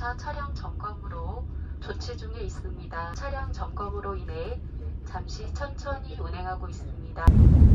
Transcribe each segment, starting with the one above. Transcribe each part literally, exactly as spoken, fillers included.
자동차 차량 점검으로 조치 중에 있습니다. 차량 점검으로 인해 잠시 천천히 운행하고 있습니다.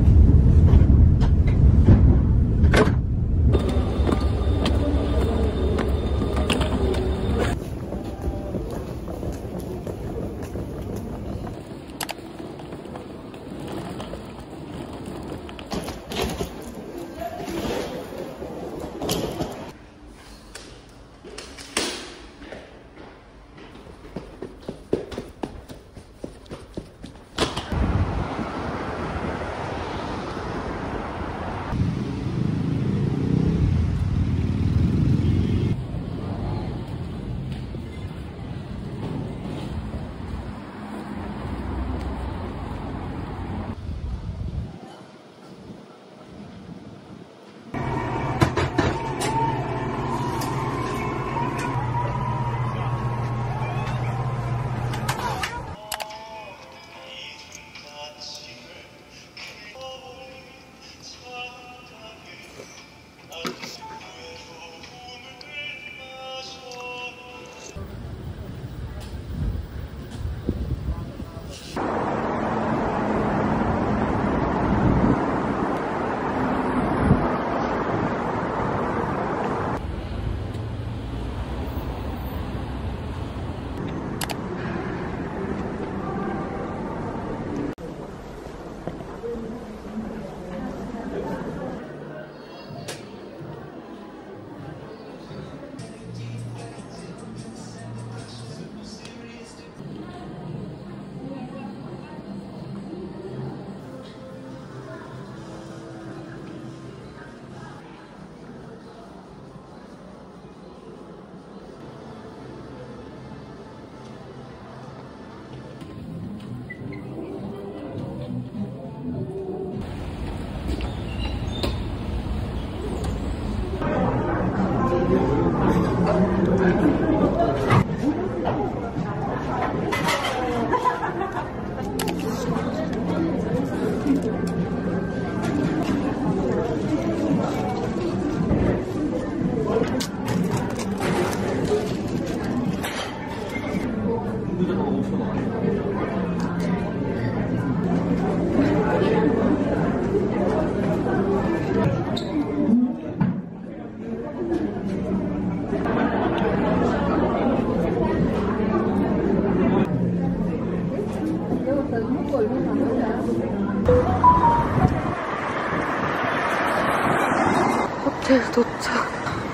호텔 도착.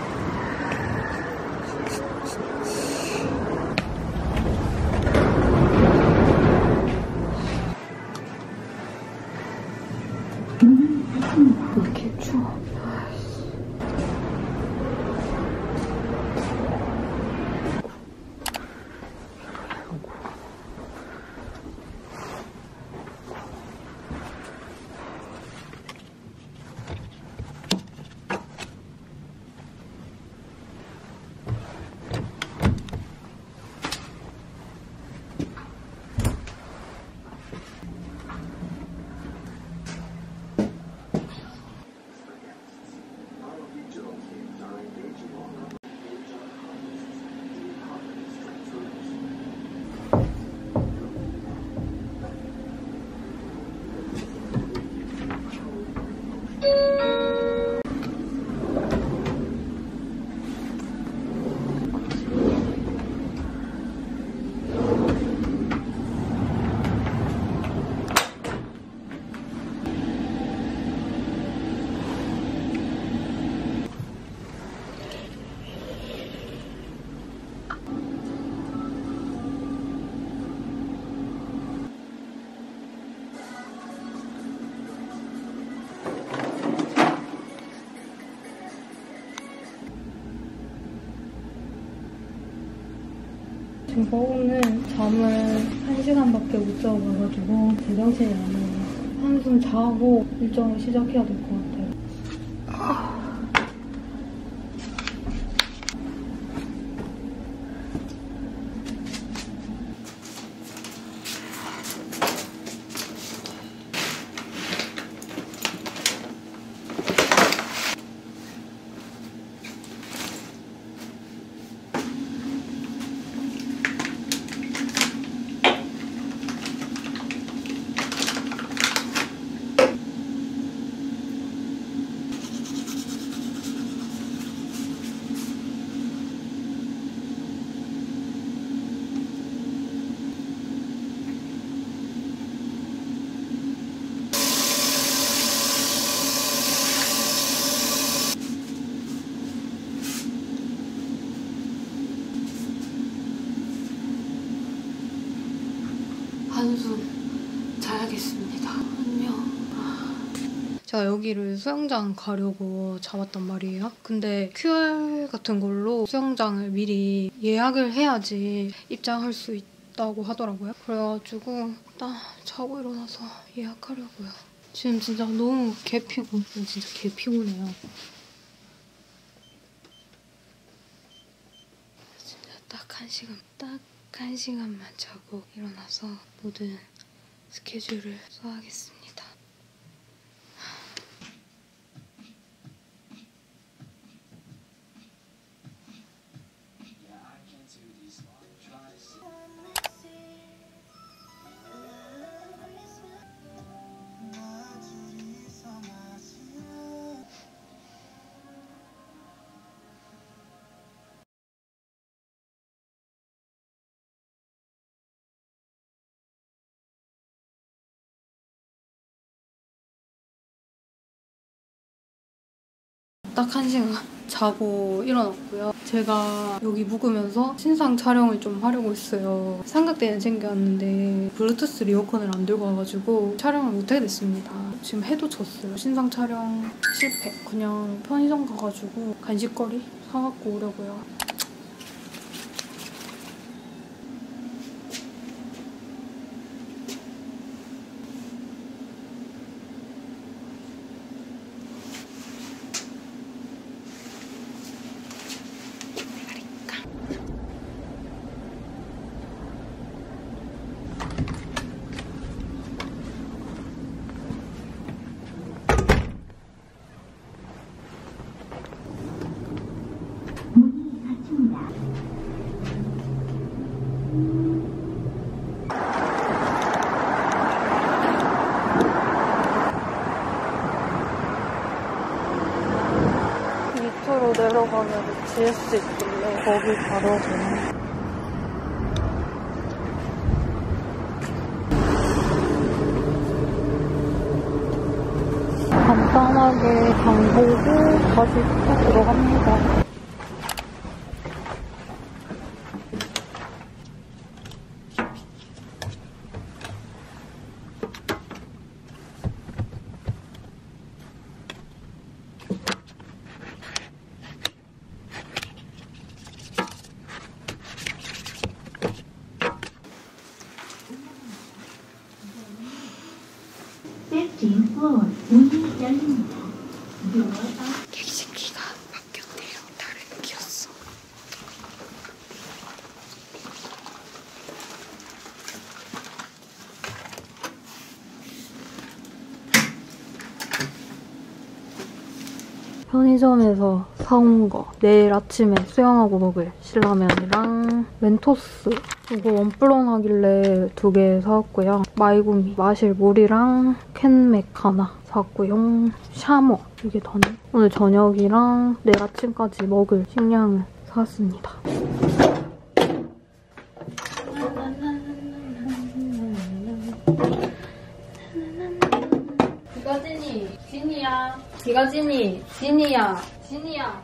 왜 이렇게 추워? 지금 버거는 잠을 한 시간밖에 못 자고 가가지고 제정신이 아니에요. 한숨 자고 일정을 시작해야 될 것 같아요. 한숨 자야겠습니다. 안녕. 제가 여기를 수영장 가려고 잡았단 말이에요. 근데 큐알 같은 걸로 수영장을 미리 예약을 해야지 입장할 수 있다고 하더라고요. 그래가지고 일단 자고 일어나서 예약하려고요. 지금 진짜 너무 개피곤. 진짜 개피곤해요. 진짜 딱 한 시간, 딱 한 시간만 자고 일어나서 모든 스케줄을 써야겠습니다. 딱 한 시간 자고 일어났고요. 제가 여기 묵으면서 신상 촬영을 좀 하려고 했어요. 삼각대는 챙겨왔는데 블루투스 리모컨을 안 들고 와가지고 촬영을 못하게 됐습니다. 지금 해도 졌어요. 신상 촬영 실패. 그냥 편의점 가가지고 간식거리 사갖고 오려고요. 밑으로 내려가면 지에스 있길래 거기 가려고요. 간단하게 방 보고 다시 또 들어갑니다. 객실키가 바뀌었대요. 다른 키였어. 편의점에서 사온 거 내일 아침에 수영하고 먹을 신라면이랑 멘토스 이거 원플런 하길래 두 개 사왔고요. 마이구미 마실 물이랑 캔맥 하나 사왔고요. 샤머 이게 다네. 오늘 저녁이랑 내일 아침까지 먹을 식량을 사왔습니다. 기가진이 진이야. 기가진이 진이야. 진이야.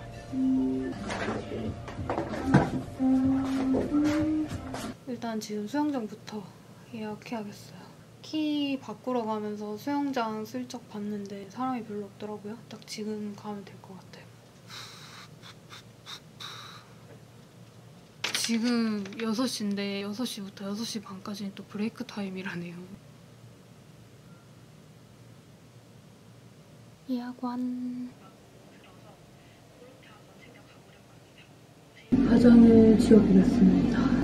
일단 지금 수영장부터 예약해야겠어요. 키 바꾸러 가면서 수영장 슬쩍 봤는데 사람이 별로 없더라고요. 딱 지금 가면 될 것 같아요. 지금 여섯 시인데 여섯 시부터 여섯 시 반까지는 또 브레이크 타임이라네요. 예약완. 화장을 지워보겠습니다.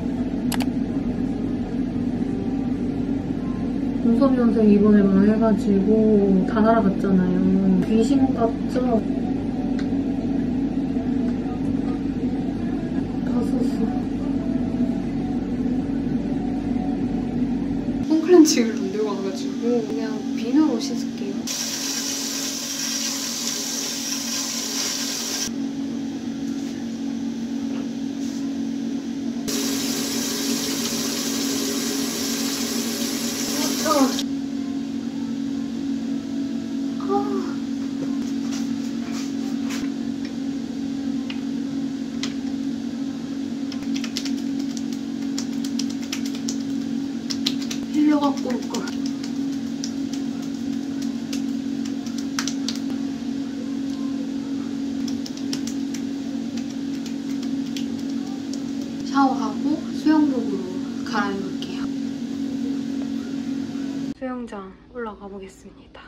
눈썹 염색 이번에 망해가지고 다 날아갔잖아요. 귀신 같죠? 다 썼어. 폼클렌징을 안 들고 와가지고 그냥 비누로 씻을게요. 필러 찢어갖고 올 걸. 샤워하고 수영복으로 갈아입을게요. 수영장 올라가 보겠습니다.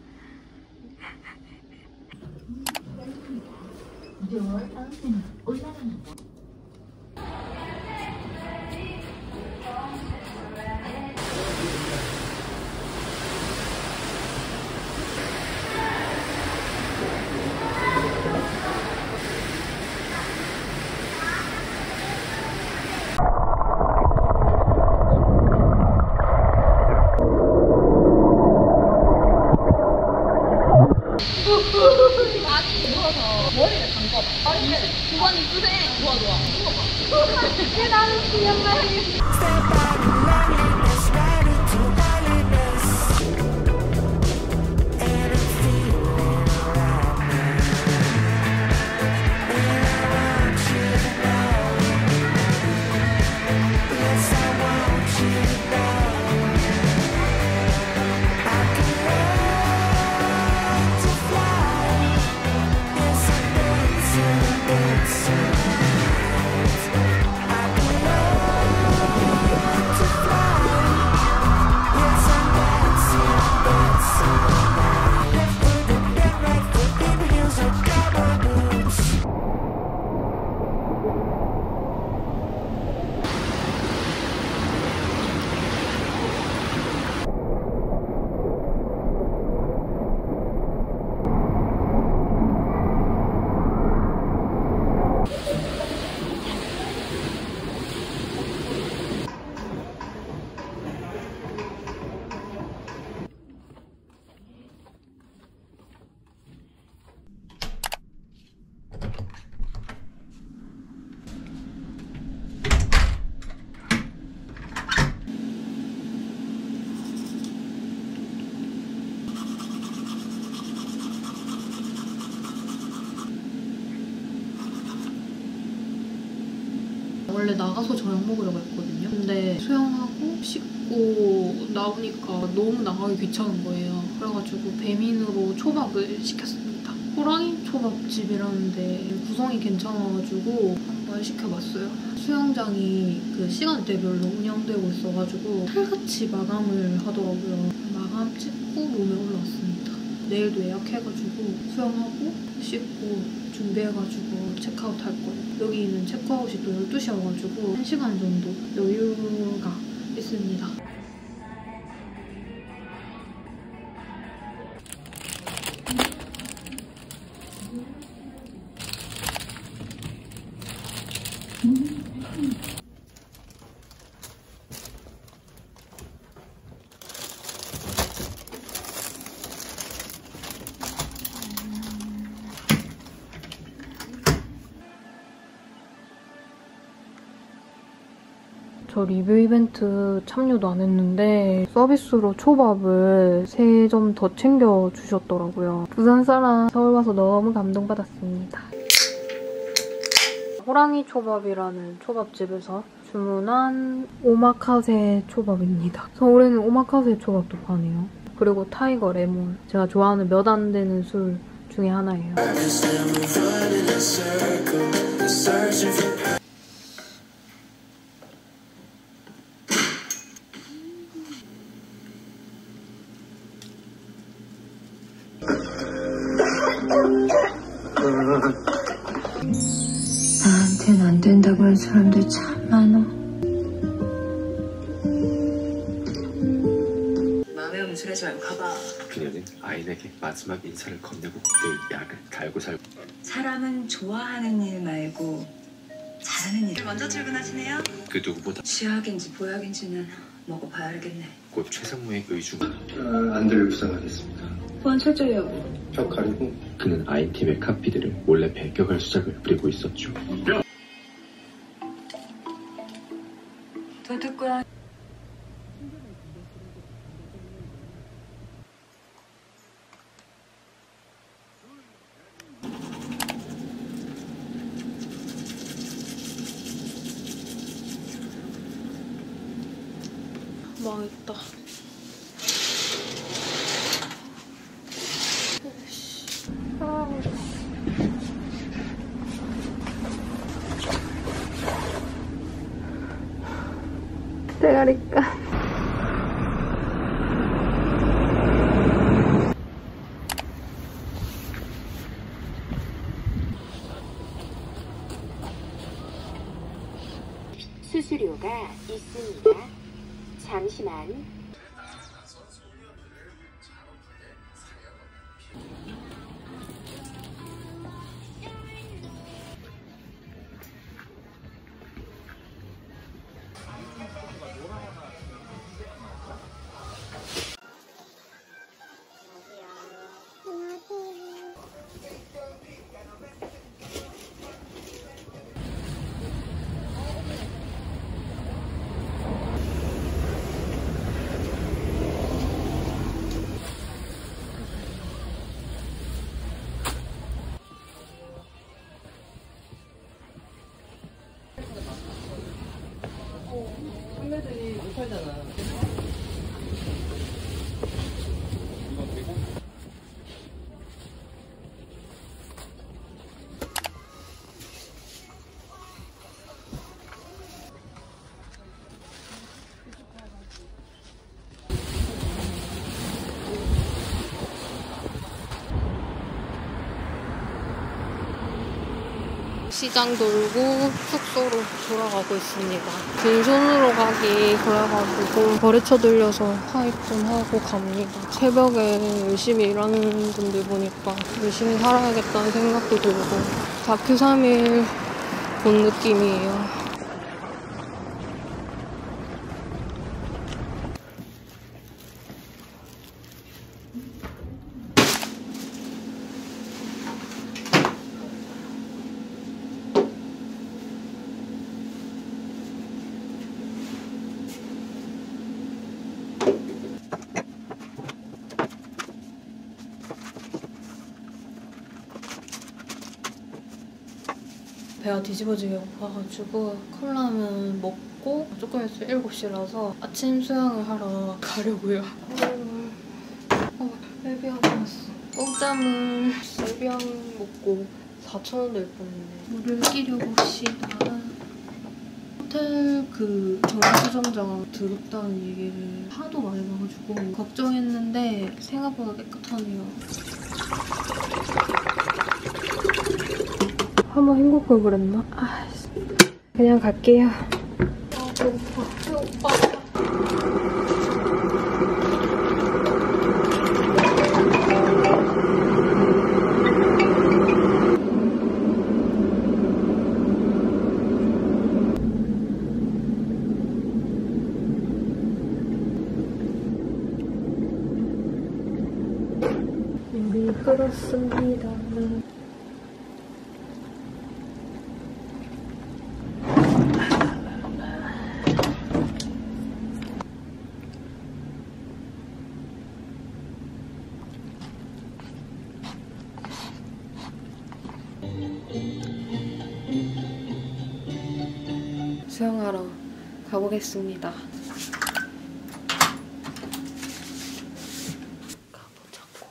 원래 나가서 저녁 먹으려고 했거든요. 근데 수영하고 씻고 나오니까 너무 나가기 귀찮은 거예요. 그래가지고 배민으로 초밥을 시켰습니다. 호랑이 초밥집이라는데 구성이 괜찮아가지고 한번 시켜봤어요. 수영장이 그 시간대별로 운영되고 있어가지고 칼같이 마감을 하더라고요. 마감 찍고 룸에 올라왔습니다. 내일도 예약해가지고 수영하고 씻고 준비해가지고 체크아웃 할 거예요. 여기는 체크아웃이 또 열두 시여가지고 한 시간 정도 여유가 있습니다. 저 리뷰 이벤트 참여도 안 했는데 서비스로 초밥을 세 점 더 챙겨주셨더라고요. 부산 사람 서울 와서 너무 감동받았습니다. 호랑이 초밥이라는 초밥집에서 주문한 오마카세 초밥입니다. 서울에는 오마카세 초밥도 파네요. 그리고 타이거 레몬, 제가 좋아하는 몇 안 되는 술 중에 하나예요. 나한텐 안 된다고 하는 사람들 참 많아. 마음에 음술하지 말고 가봐. 그녀는 아인에게 마지막 인사를 건네고 늘 약을 갈고 살고. 사람은 좋아하는 일 말고 잘하는 일. 먼저 출근하시네요. 그 누구보다 취약인지 보약인지는 먹어봐야 알겠네. 곧 최상무의 의중. 아, 안대를 부상하겠습니다. 보안 철저히 하고. 벽 가리고. 그는 아인팀의 카피들을 몰래 배격할 수작을 부리고 있었죠. 도둑과 망했다. 아. 대가리까. 수수료가 있습니다. 잠시만. 판매들이 못 팔잖아. 시장 돌고 숙소로 돌아가고 있습니다. 빈손으로 가기 그래가지고 거래처 들려서 파입 좀 하고 갑니다. 새벽에 열심히 일하는 분들 보니까 열심히 살아야겠다는 생각도 들고 다큐 삼 일 본 느낌이에요. 배가 뒤집어지게 고파가지고 컵라면 먹고 조금 있으면 일곱 시라서 아침 수영을 하러 가려고요. 어, 셀비앙 왔어. 공짜물 셀비앙 먹고 사천 원 될 뻔했네. 물을 끼려고 합시다. 호텔 그 정수정장 더럽다는 얘기를 하도 많이 봐가지고 걱정했는데 생각보다 깨끗하네요. 한번 헹굴 그랬나? 아이씨. 그냥 갈게요. 아, 배고파. 배고파. 물이 끓었습니다. 수영하러 가보겠습니다. 가보자고.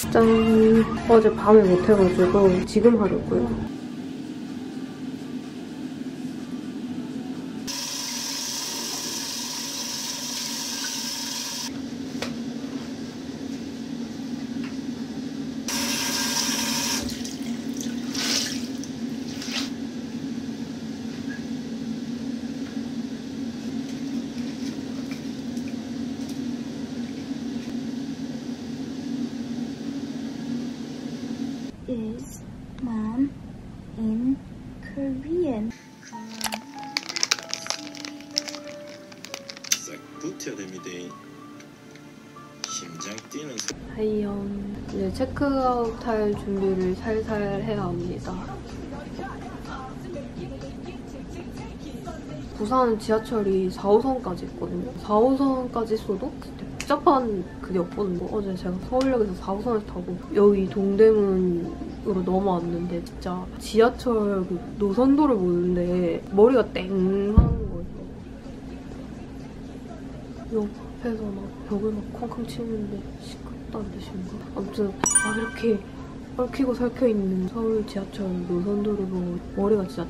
짠! 어제 밤에 못해가지고 지금 하려고요. Is mom in Korean? 싹 붙여야 됩니다. 심장 뛰는 소... 하이연. 이제 체크아웃 할 준비를 살살 해야 합니다. 부산은 지하철이 사 호선까지 있거든요. 사 호선까지 있어도 복잡한 그게 없거든요. 어제 제가 서울역에서 사 호선을 타고 여기 동대문으로 넘어왔는데 진짜 지하철 그 노선도를 보는데 머리가 땡하는 거예요. 옆에서 막 벽을 막 쾅쾅 치는데 시끄럽다는 뜻인가? 아무튼 막 이렇게 얽히고 설켜있는 서울 지하철 노선도를 보고 머리가 진짜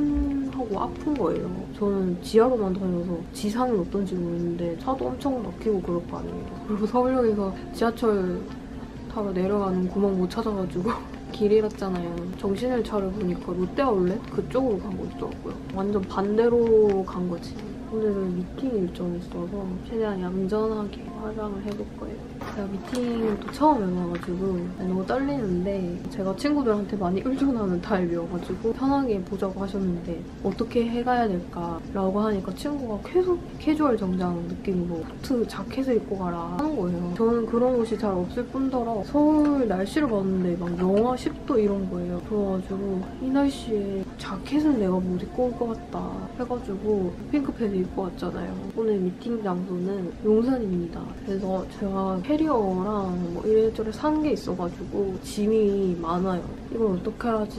띵 하고 아픈 거예요. 저는 지하로만 다녀서 지상은 어떤지 모르는데 차도 엄청 막히고 그럴 거 아니에요. 그리고 서울역에서 지하철 타러 내려가는 구멍 못 찾아가지고 길 잃었잖아요. 정신을 차려보니까 롯데아울렛 그쪽으로 간 거 있더라고요. 완전 반대로 간 거지. 오늘은 미팅 일정이 있어서 최대한 얌전하게 화장을 해볼 거예요. 제가 미팅을 또 처음 해봐가지고 너무 떨리는데 제가 친구들한테 많이 의존하는 타입이어가지고 편하게 보자고 하셨는데 어떻게 해가야 될까라고 하니까 친구가 계속 캐주얼 정장 느낌으로 코트 자켓을 입고 가라 하는 거예요. 저는 그런 옷이 잘 없을 뿐더러 서울 날씨를 봤는데 막 영하 십 도 이런 거예요. 그래가지고 이 날씨에 자켓은 내가 못 입고 올 것 같다 해가지고 핑크패드 입고 왔잖아요. 오늘 미팅 장소는 용산입니다. 그래서 제가 캐리어랑 뭐 이래저래 산 게 있어가지고 짐이 많아요. 이걸 어떻게 하지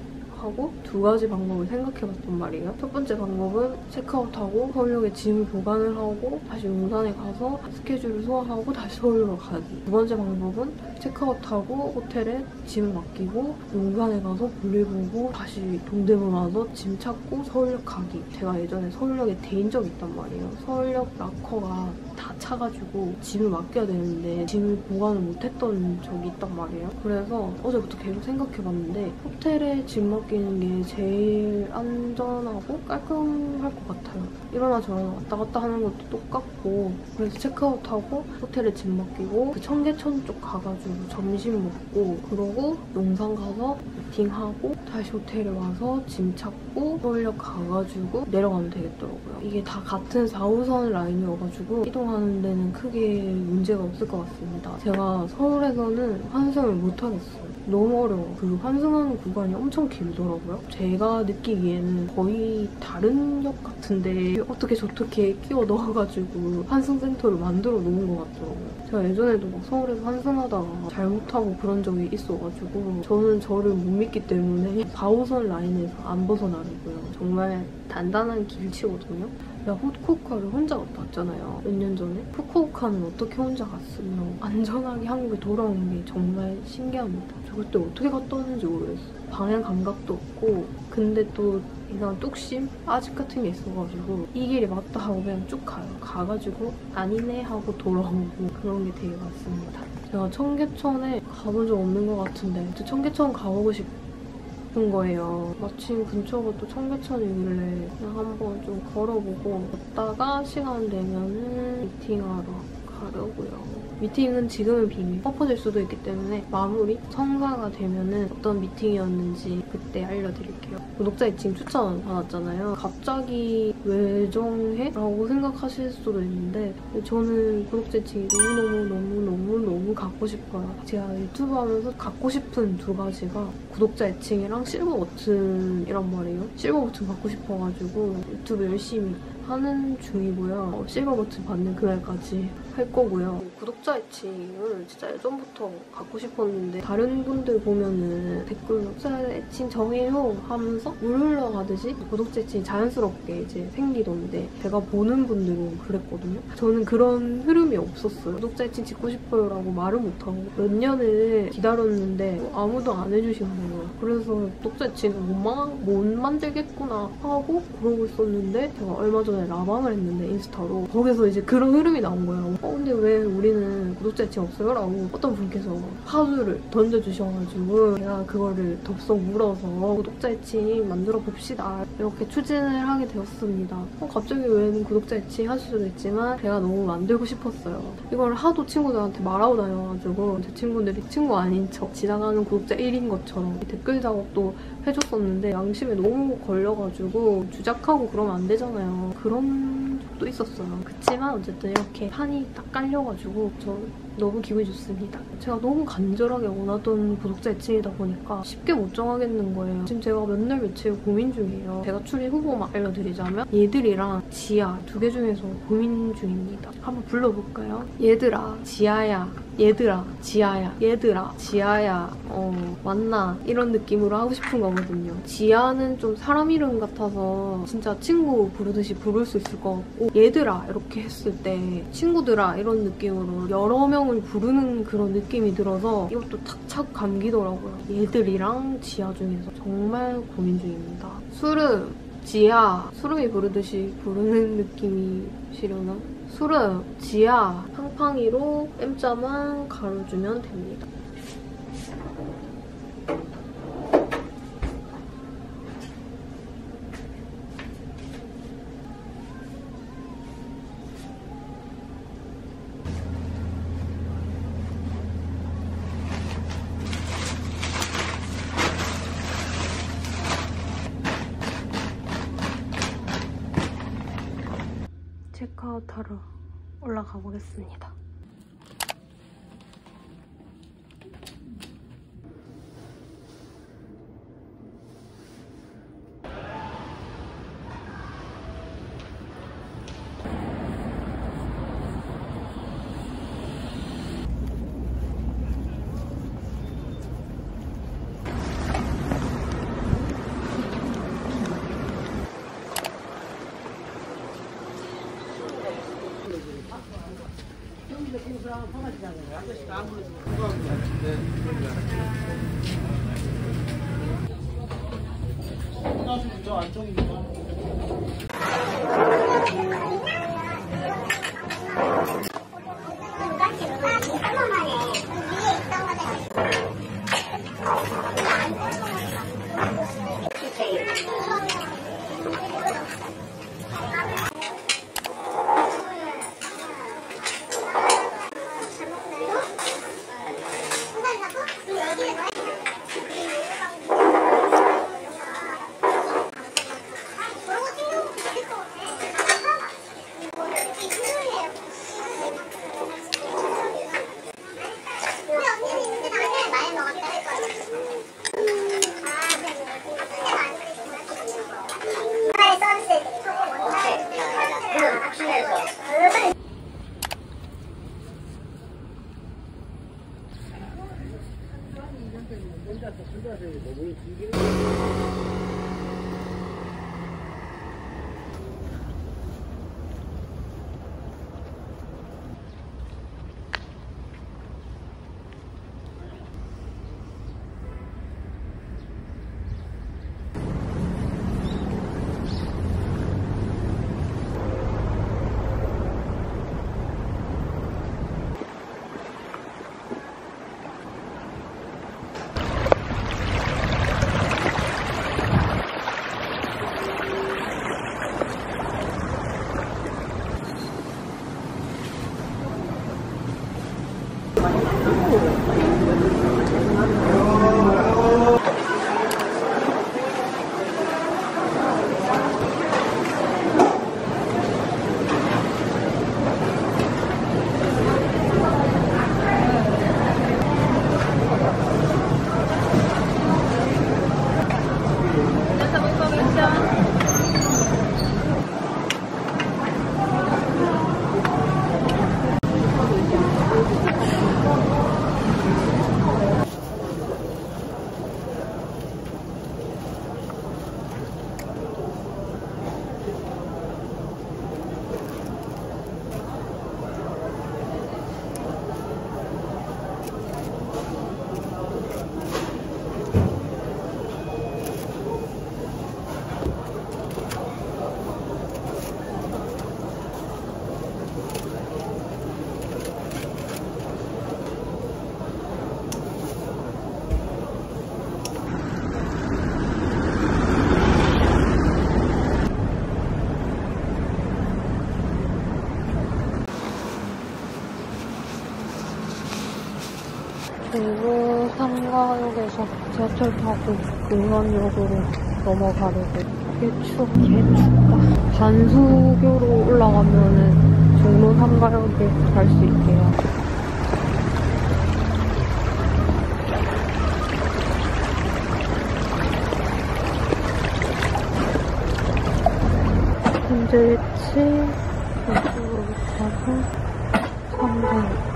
하고 두 가지 방법을 생각해봤단 말이에요. 첫 번째 방법은 체크아웃하고 서울역에 짐을 보관을 하고 다시 용산에 가서 스케줄을 소화하고 다시 서울로 가기. 두 번째 방법은 체크아웃하고 호텔에 짐을 맡기고 용산에 가서 볼일 보고 다시 동대문 와서 짐 찾고 서울역 가기. 제가 예전에 서울역에 데인 적이 있단 말이에요. 서울역 락커가 다 차가지고 짐을 맡겨야 되는데 짐을 보관을 못했던 적이 있단 말이에요. 그래서 어제부터 계속 생각해봤는데 호텔에 짐 맡기는 게 제일 안전하고 깔끔할 것 같아요. 일어나 저러나 왔다 갔다 하는 것도 똑같고 그래서 체크아웃하고 호텔에 짐 맡기고 그 청계천 쪽 가가지고 점심 먹고 그러고 용산 가서 미팅하고 다시 호텔에 와서 짐 찾고 서울역 가가지고 내려가면 되겠더라고요. 이게 다 같은 사 호선 라인이어가지고 이동하는 데는 크게 문제가 없을 것 같습니다. 제가 서울에서는 환승을 못하겠어요. 너무 어려워. 그 환승하는 구간이 엄청 길더라고요. 제가 느끼기에는 거의 다른 역 같은데 어떻게 저렇게 끼워 넣어가지고 환승센터를 만들어 놓은 것 같더라고요. 제가 예전에도 막 서울에서 환승하다가 잘못하고 그런 적이 있어가지고 저는 저를 못 믿기 때문에 사 호선 라인에서 안 벗어나려고요. 정말 단단한 길치거든요. 제가 후쿠오카를 혼자 갔다 왔잖아요. 몇 년 전에. 후쿠오카는 어떻게 혼자 갔으며 안전하게 한국에 돌아온 게 정말 신기합니다. 저 그때 어떻게 갔다 왔는지 모르겠어요. 방향 감각도 없고 근데 또 이상한 뚝심? 아직 같은 게 있어가지고 이 길이 맞다 하고 그냥 쭉 가요. 가가지고 아니네 하고 돌아오고 그런 게 되게 많습니다. 제가 청계천에 가본 적 없는 것 같은데 청계천 가보고 싶어요. 거예요. 마침 근처가 또 청계천이길래 그냥 한번 좀 걸어보고 걷다가 시간 되면은 미팅하러 가려고요. 미팅은 지금은 비밀. 엎어질 수도 있기 때문에 마무리 성사가 되면은 어떤 미팅이었는지 그때 알려드릴게요. 구독자 애칭 추천 받았잖아요. 갑자기 왜 정해? 라고 생각하실 수도 있는데 저는 구독자 애칭이 너무너무너무너무너무 갖고 싶어요. 제가 유튜브 하면서 갖고 싶은 두 가지가 구독자 애칭이랑 실버 버튼이란 말이에요. 실버 버튼 갖고 싶어가지고 유튜브 열심히 하는 중이고요. 어, 실버 버튼 받는 그날까지 할 거고요. 구독자 애칭을 진짜 예전부터 갖고 싶었는데 다른 분들 보면은 댓글로 구독자 애칭 정해요 하면서 물 흘러가듯이 구독자 애칭이 자연스럽게 이제 생기던데 제가 보는 분들은 그랬거든요. 저는 그런 흐름이 없었어요. 구독자 애칭 짓고 싶어요 라고 말을 못하고 몇 년을 기다렸는데 아무도 안 해주신 거예요. 그래서 구독자 애칭을 못, 마, 못 만들겠구나 하고 그러고 있었는데 제가 얼마 전에 라방을 했는데 인스타로 거기서 이제 그런 흐름이 나온 거예요. 어 근데 왜 우리는 구독자 애칭 없어요? 라고 어떤 분께서 화두를 던져주셔가지고 제가 그거를 덥석 물어서 구독자 애칭 만들어 봅시다 이렇게 추진을 하게 되었습니다. 어, 갑자기 왜 구독자 애칭 하실 수도 있지만 제가 너무 만들고 싶었어요. 이걸 하도 친구들한테 말하고 다녀가지고 제 친구들이 친구 아닌 척 지나가는 구독자 일인 것처럼 댓글 작업도 해줬었는데 양심에 너무 걸려가지고 주작하고 그러면 안 되잖아요. 그런 적도 있었어요. 그치만 어쨌든 이렇게 판이 딱 깔려가지고 저 너무 기분이 좋습니다. 제가 너무 간절하게 원하던 구독자 애칭이다 보니까 쉽게 못 정하겠는 거예요. 지금 제가 몇 날 며칠 고민 중이에요. 제가 추리 후보만 알려드리자면 얘들이랑 지아 두 개 중에서 고민 중입니다. 한번 불러볼까요? 얘들아, 지아야, 얘들아, 지아야, 얘들아, 지아야, 어, 만나 이런 느낌으로 하고 싶은 거거든요. 지아는 좀 사람 이름 같아서 진짜 친구 부르듯이 부를 수 있을 것 같고 얘들아 이렇게 했을 때 친구들아 이런 느낌으로 여러 명을 부르는 그런 느낌이 들어서 이것도 탁착 감기더라고요. 얘들이랑 지아 중에서 정말 고민 중입니다. 수름, 지아, 수름이 부르듯이 부르는 느낌이시려나? 수름, 지아, 팡팡이로 M자만 가려주면 됩니다. 체크아웃하러 올라가 보겠습니다. 종로 상가역에서 지하철 타고 용산역으로 넘어가려고. 개 추워, 개 춥다. 반수교로 올라가면은 종로 상가역에 갈 수 있게요. 현재 위치 이쪽으로 가서 삼 번.